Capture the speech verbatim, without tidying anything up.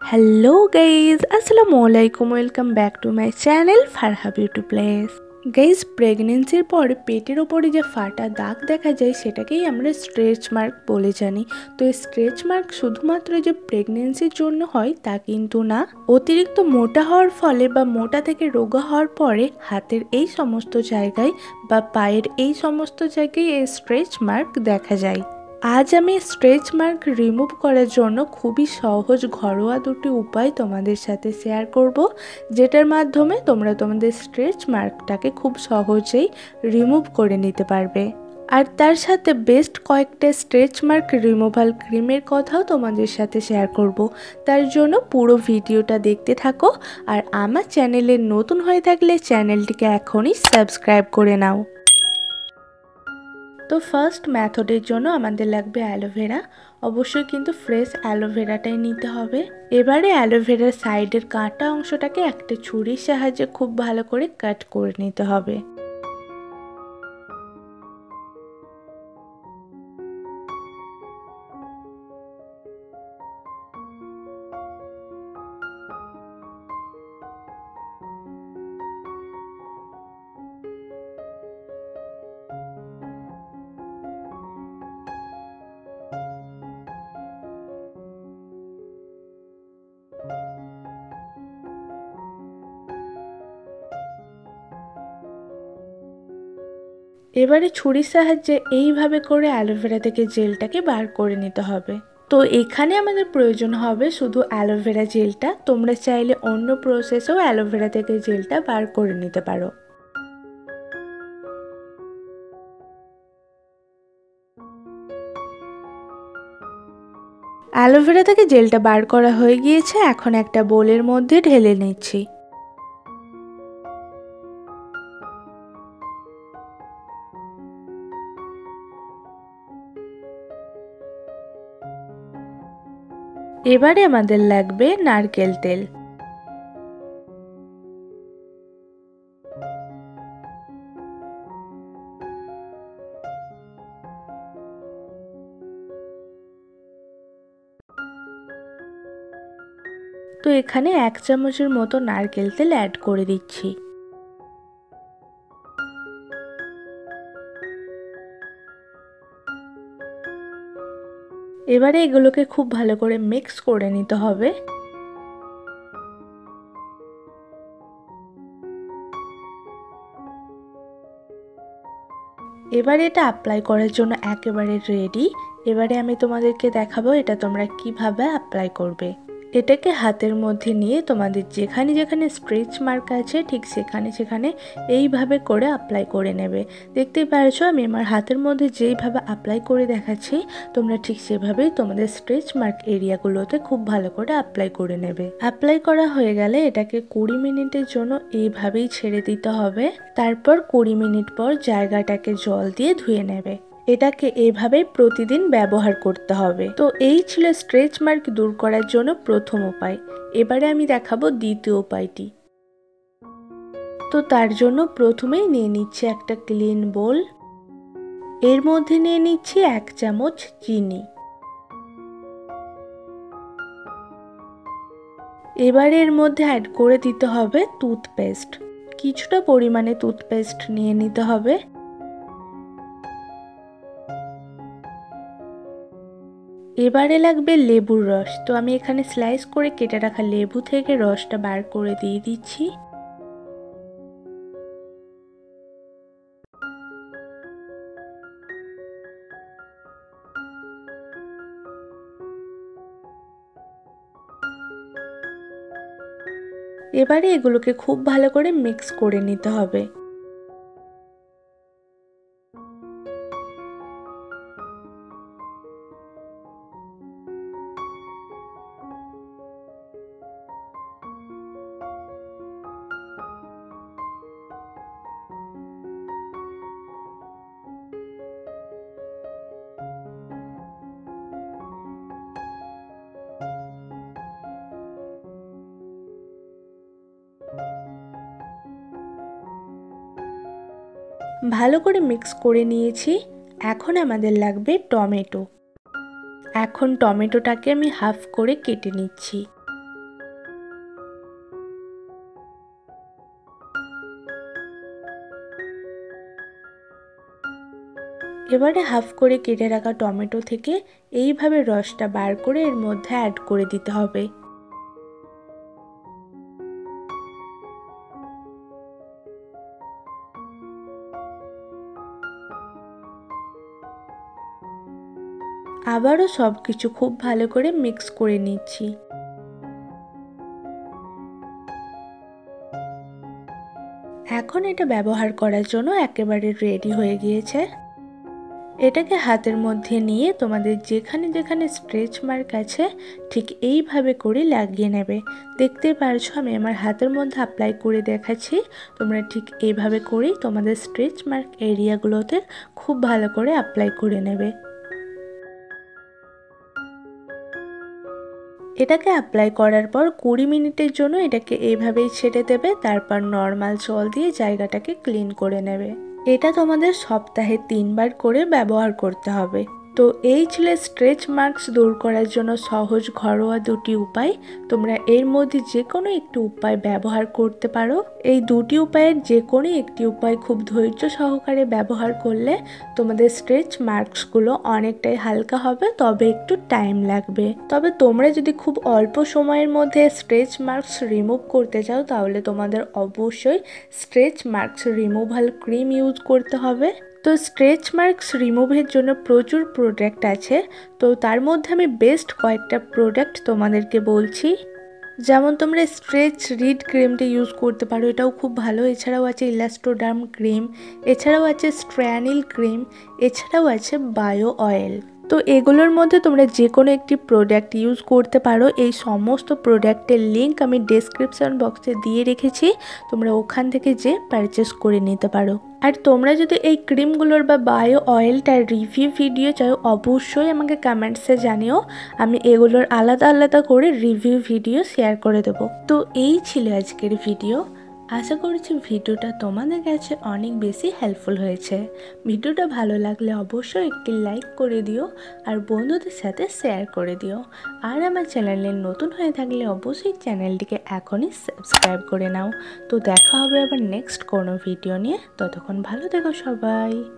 Hello guys আসসালামু আলাইকুম welcome back to my channel Farha beauty place. Guys প্রেগনেন্সির পর পেটের ওপরে যে ফাটা দাগ দেখা যায় সেটাকেই আমরা স্ট্রেচ মার্ক বলে জানি। তো এই স্ট্রেচ মার্ক শুধুমাত্র যে প্রেগনেন্সির জন্য হয় তা কিন্তু না, অতিরিক্ত মোটা হওয়ার ফলে বা মোটা থেকে রোগা হওয়ার পরে হাতের এই সমস্ত জায়গায় বা পায়ের এই সমস্ত জায়গায় এই স্ট্রেচ মার্ক দেখা যায়। আজ আমি স্ট্রেচ মার্ক রিমুভ করার জন্য খুবই সহজ ঘরোয়া দুটি উপায় তোমাদের সাথে শেয়ার করব, যেটার মাধ্যমে তোমরা তোমাদের স্ট্রেচ মার্কটাকে খুব সহজেই রিমুভ করে নিতে পারবে। আর তার সাথে বেস্ট কয়েকটা স্ট্রেচ মার্ক রিমুভাল ক্রিমের কথাও তোমাদের সাথে শেয়ার করব। তার জন্য পুরো ভিডিওটা দেখতে থাকো, আর আমার চ্যানেলে নতুন হয়ে থাকলে চ্যানেলটিকে এখনই সাবস্ক্রাইব করে নাও। তো ফার্স্ট মেথডের জন্য আমাদের লাগবে অ্যালোভেরা। অবশ্যই কিন্তু ফ্রেশ অ্যালোভেরাটাই নিতে হবে। এবারে অ্যালোভেরার সাইডের কাটা অংশটাকে একটা ছুরির সাহায্যে খুব ভালো করে কাট করে নিতে হবে। এবারে ছুরির সাহায্যে এইভাবে করে অ্যালোভেরা থেকে জেলটাকে বার করে নিতে হবে। তো এখানে আমাদের প্রয়োজন হবে শুধু অ্যালোভেরা জেলটা। তোমরা চাইলে অন্য প্রসেসেও অ্যালোভেরা থেকে জেলটা বার করে নিতে পারো। অ্যালোভেরা থেকে জেলটা বার করা হয়ে গিয়েছে, এখন একটা বোলের মধ্যে ঢেলে নিচ্ছি। এবারে আমাদের লাগবে নারকেল তেল। তো এখানে এক চামচের মতো নারকেল তেল অ্যাড করে দিচ্ছি। এবারে এগুলোকে খুব ভালো করে মিক্স করে নিতে হবে। এবারে এটা অ্যাপ্লাই করার জন্য একেবারে রেডি। এবারে আমি তোমাদেরকে দেখাবো এটা তোমরা কিভাবে অ্যাপ্লাই করবে। এটাকে হাতের মধ্যে নিয়ে তোমাদের যেখানে যেখানে স্ট্রেচ মার্ক আছে ঠিক সেখানে সেখানে এইভাবে করে অ্যাপ্লাই করে নেবে। দেখতেই পারছো আমি আমার হাতের মধ্যে যেইভাবে অ্যাপ্লাই করে দেখাচ্ছি, তোমরা ঠিক সেভাবেই তোমাদের স্ট্রেচ মার্ক এরিয়াগুলোতে খুব ভালো করে অ্যাপ্লাই করে নেবে। অ্যাপ্লাই করা হয়ে গেলে এটাকে কুড়ি মিনিটের জন্য এইভাবেই ছেড়ে দিতে হবে। তারপর কুড়ি মিনিট পর জায়গাটাকে জল দিয়ে ধুয়ে নেবে। এটাকে এভাবেই প্রতিদিন ব্যবহার করতে হবে। তো এই ছিল স্ট্রেচ মার্ক দূর করার জন্য প্রথম উপায়। এবারে আমি দেখাবো দ্বিতীয় উপায়টি। তো তার জন্য প্রথমেই নিয়ে নিচ্ছি একটা ক্লিন বোল। এর মধ্যে নিয়ে নিচ্ছি এক চামচ চিনি। এবারে এর মধ্যে অ্যাড করে দিতে হবে টুথপেস্ট। কিছুটা পরিমাণে টুথপেস্ট নিয়ে নিতে হবে। এবারে লাগবে লেবুর রস। তো আমি এখানে স্লাইস করে কেটে রাখা লেবু থেকে রসটা বার করে দিয়ে দিচ্ছি। এবারে এগুলোকে খুব ভালো করে মিক্স করে নিতে হবে। ভালো করে মিক্স করে নিয়েছি। এখন আমাদের লাগবে টমেটো। এখন টমেটোটাকে আমি হাফ করে কেটে নিচ্ছি। এবারে হাফ করে কেটে রাখা টমেটো থেকে এইভাবে রসটা বার করে এর মধ্যে অ্যাড করে দিতে হবে। আবারও সব কিছু খুব ভালো করে মিক্স করে নিচ্ছি। এখন এটা ব্যবহার করার জন্য একেবারে রেডি হয়ে গিয়েছে। এটাকে হাতের মধ্যে নিয়ে তোমাদের যেখানে যেখানে স্ট্রেচ মার্ক আছে ঠিক এইভাবে করে লাগিয়ে নেবে। দেখতে পারছো আমি আমার হাতের মধ্যে অ্যাপ্লাই করে দেখাচ্ছি। তোমরা ঠিক এইভাবে করেই তোমাদের স্ট্রেচ মার্ক এরিয়াগুলোতে খুব ভালো করে অ্যাপ্লাই করে নেবে। এটাকে অ্যাপ্লাই করার পর কুড়ি মিনিটের জন্য এটাকে এইভাবেই ছেড়ে দেবে। তারপর নর্মাল জল দিয়ে জায়গাটাকে ক্লিন করে নেবে। এটা তোমাদের সপ্তাহে তিনবার করে ব্যবহার করতে হবে। তো এই ছিল স্ট্রেচ মার্কস দূর করার জন্য সহজ ঘরোয়া দুটি উপায়। তোমরা এর মধ্যে যে কোনো একটি উপায় ব্যবহার করতে পারো। এই দুটি উপায়ের যে কোনো একটি উপায় খুব ধৈর্য সহকারে ব্যবহার করলে তোমাদের স্ট্রেচ মার্কসগুলো অনেকটাই হালকা হবে, তবে একটু টাইম লাগবে। তবে তোমরা যদি খুব অল্প সময়ের মধ্যে স্ট্রেচ মার্কস রিমুভ করতে চাও তাহলে তোমাদের অবশ্যই stretch marks removal cream use করতে হবে। তো স্ট্রেচ মার্কস রিমুভের জন্য প্রচুর প্রোডাক্ট আছে, তো তার মধ্যে আমি বেস্ট কয়েকটা প্রোডাক্ট তোমাদেরকে বলছি। যেমন তোমরা স্ট্রেচ রিড ক্রিমটা ইউজ করতে পারো, এটাও খুব ভালো। এছাড়াও আছে ইলাস্টোডার্ম ক্রিম, এছাড়াও আছে স্ট্র্যানিল ক্রিম, এছাড়াও আছে বায়ো অয়েল। তো এগুলোর মধ্যে তোমরা যে কোনো একটি প্রোডাক্ট ইউজ করতে পারো। এই সমস্ত প্রোডাক্টের লিঙ্ক আমি ডেসক্রিপশন বক্সে দিয়ে রেখেছি, তোমরা ওখান থেকে যে পারচেস করে নিতে পারো। আর তোমরা যদি এই ক্রিমগুলোর বা বায়ো অয়েলটার রিভিউ ভিডিও চাও অবশ্যই আমাকে কমেন্টসে জানিও, আমি এগুলোর আলাদা আলাদা করে রিভিউ ভিডিও শেয়ার করে দেবো। তো এই ছিল আজকের ভিডিও। আশা করছি ভিডিওটা তোমাদের কাছে অনেক বেশি হেল্পফুল হয়েছে। ভিডিওটা ভালো লাগলে অবশ্যই একটি লাইক করে দিও আর বন্ধুদের সাথে শেয়ার করে দিও। আর আমার চ্যানেলে নতুন হয়ে থাকলে অবশ্যই চ্যানেলটিকে এখনই সাবস্ক্রাইব করে নাও। তো দেখা হবে আবার নেক্সট কোনো ভিডিও নিয়ে। ততক্ষণ ভালো থেকো সবাই।